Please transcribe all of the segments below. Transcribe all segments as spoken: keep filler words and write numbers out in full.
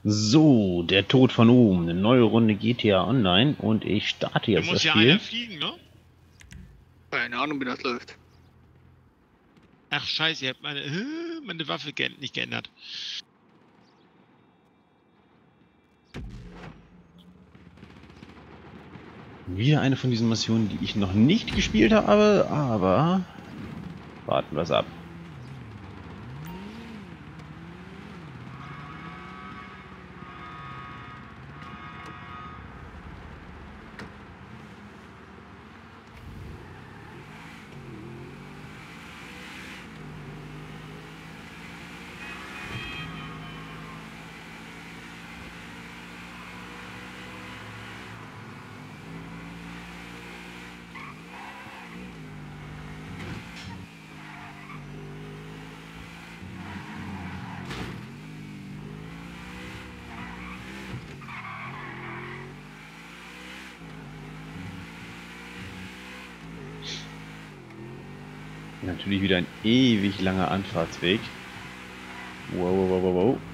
So, der Tod von oben. Eine neue Runde G T A Online und ich starte jetzt da das muss ja Spiel. einer fliegen, ne? Keine Ahnung, wie das läuft. Ach scheiße, ihr habt meine, äh, meine Waffe ge nicht geändert. Wieder eine von diesen Missionen, die ich noch nicht gespielt habe, aber warten wir es ab. Natürlich wieder ein ewig langer Anfahrtsweg. Wow, wow, wow, wow, wow.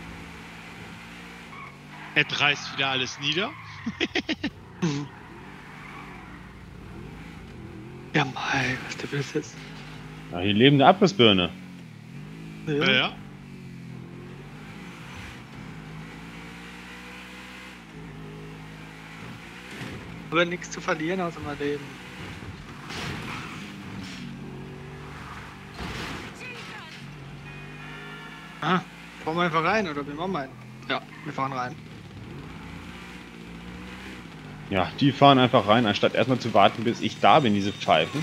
Er reißt wieder alles nieder. Ja, mei, was du willst jetzt. Ach, hier lebende Abrissbirne. Ja. Ja, ja. Aber nichts zu verlieren außer mein Leben. Ah, fahren wir einfach rein oder wie machen wir einen? Ja, wir fahren rein. Ja, die fahren einfach rein, anstatt erstmal zu warten, bis ich da bin, diese Pfeifen.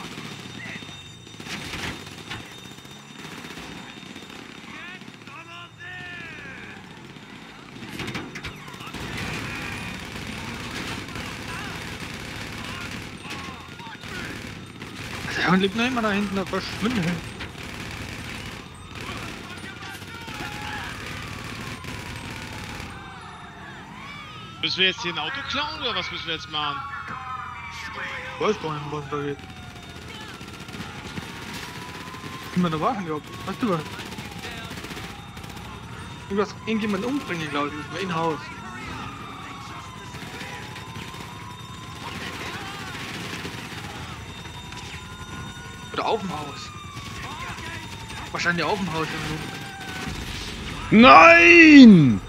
Der Hund liegt noch immer da hinten, da verschwindet. Müssen wir jetzt hier ein Auto klauen oder was müssen wir jetzt machen? Ich weiß gar nicht, was da geht. Immer da Wagen gehabt. Weißt du was? Irgendwas, irgendjemand umbringen, glaube ich, nicht mehr in Haus. Oder auf dem Haus. Wahrscheinlich auf dem Haus. Nein!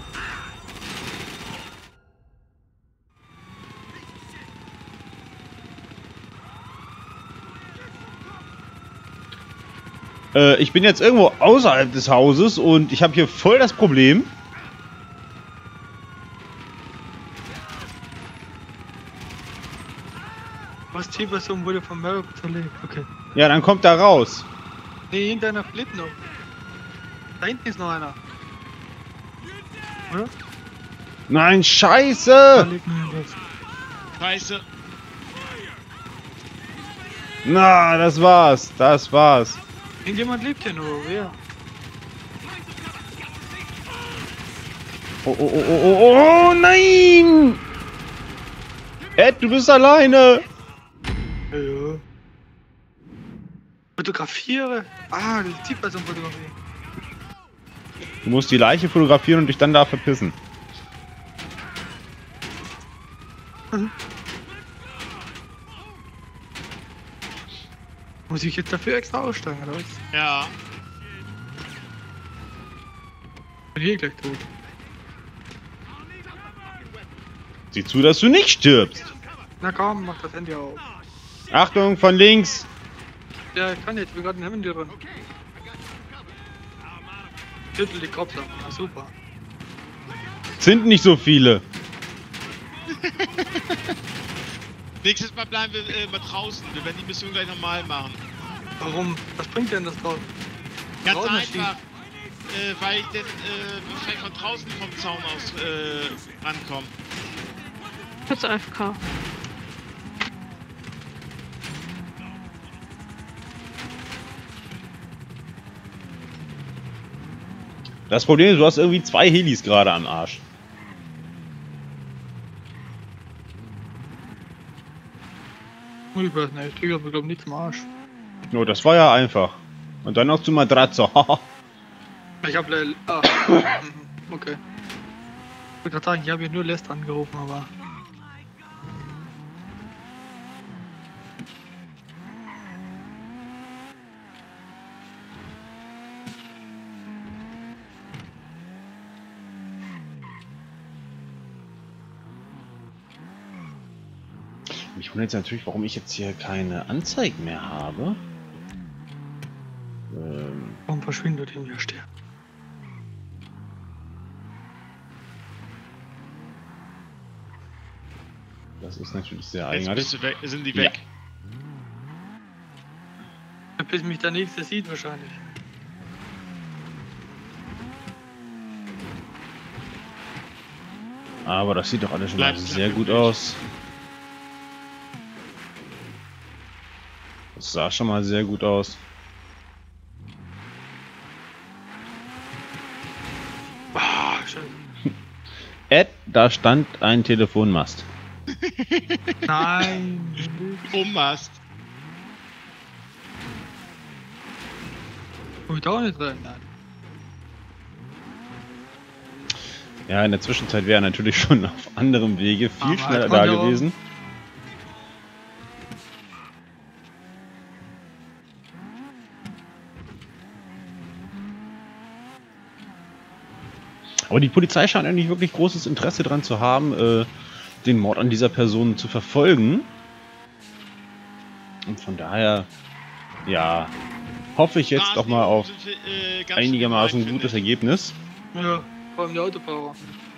Äh, ich bin jetzt irgendwo außerhalb des Hauses und ich habe hier voll das Problem. Was, Zielperson wurde von Merrick zerlegt. Okay. Ja, dann kommt er raus. Nee, irgendeiner flippt noch. Da hinten ist noch einer. Oder? Nein, Da scheiße! liegt noch irgendwas. Scheiße. Na, das war's. Das war's. Irgendjemand lebt hier nur, wer? Oh, oh, oh, oh, oh, oh, nein! Ed, du bist alleine! Ja, ja. Fotografiere? Ah, die Zielperson fotografieren. Du musst die Leiche fotografieren und dich dann da verpissen. Mhm. Muss ich jetzt dafür extra aussteigen, oder was? Ja. Bin hier gleich tot. Sieh zu, dass du nicht stirbst. Na komm, mach das Handy auf. Achtung, von links. Ja, ich kann jetzt, ich bin gerade in Handy drin. Schüttel die Kopf ab. Na super. Sind nicht so viele. Nächstes Mal bleiben wir äh, mal draußen. Wir werden die Mission gleich normal machen. Warum? Was bringt denn das drauf? Ganz Draußen einfach. Äh, weil ich denn äh, wahrscheinlich von draußen vom Zaun aus äh, rankomme. Kurz A F K. Das Problem ist, du hast irgendwie zwei Helis gerade am Arsch. Ich weiß nicht, ich krieg aber glaub nichts im Arsch. No, das war ja einfach. Und dann noch zu Matratze. Ich hab le... Ah. Okay. Ich wollte gerade sagen, ich habe hier nur Lest angerufen, aber... Mich wundert jetzt natürlich, warum ich jetzt hier keine Anzeigen mehr habe. Ähm, Warum verschwindet ihm der Stern? das ist natürlich sehr Jetzt eigenartig. bist du weg, sind die Ja. weg. Bis mich der Nächste sieht wahrscheinlich. Aber das sieht doch alles schon mal Bleibt sehr gut glücklich. aus. Das sah schon mal sehr gut aus. Ah, schön. Ed, da stand ein Telefonmast. Nein. Ummast. Komm ich da auch nicht rein? Nein. Ja, in der Zwischenzeit wäre er natürlich schon auf anderem Wege viel Aber schneller hat da man ja auch- gewesen. Aber die Polizei scheint eigentlich wirklich großes Interesse daran zu haben, äh, den Mord an dieser Person zu verfolgen. Und von daher, ja, hoffe ich jetzt doch mal auf Straßenminuten sind, äh, ganz einigermaßen schön gutes finde Ergebnis. Ja, vor allem die Autofahrer.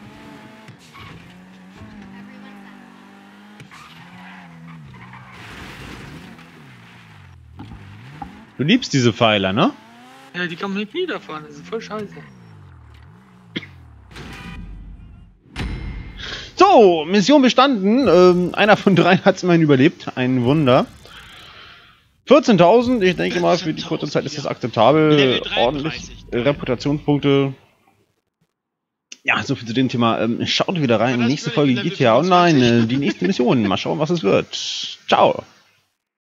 Du liebst diese Pfeiler, ne? Ja, die kann man nicht niederfahren, das ist voll scheiße. So, Mission bestanden. Ähm, einer von drei hat es immerhin überlebt. Ein Wunder. vierzehntausend, ich denke mal, für die kurze Zeit ist das akzeptabel. Level Ordentlich. dreiunddreißig. Äh, Reputationspunkte. Ja, so viel zu dem Thema. Ähm, schaut wieder rein. Ja, das Nächste will ich Folge Level G T A Online. fünfundzwanzig. Äh, die nächste Mission. Mal schauen, was es wird. Ciao.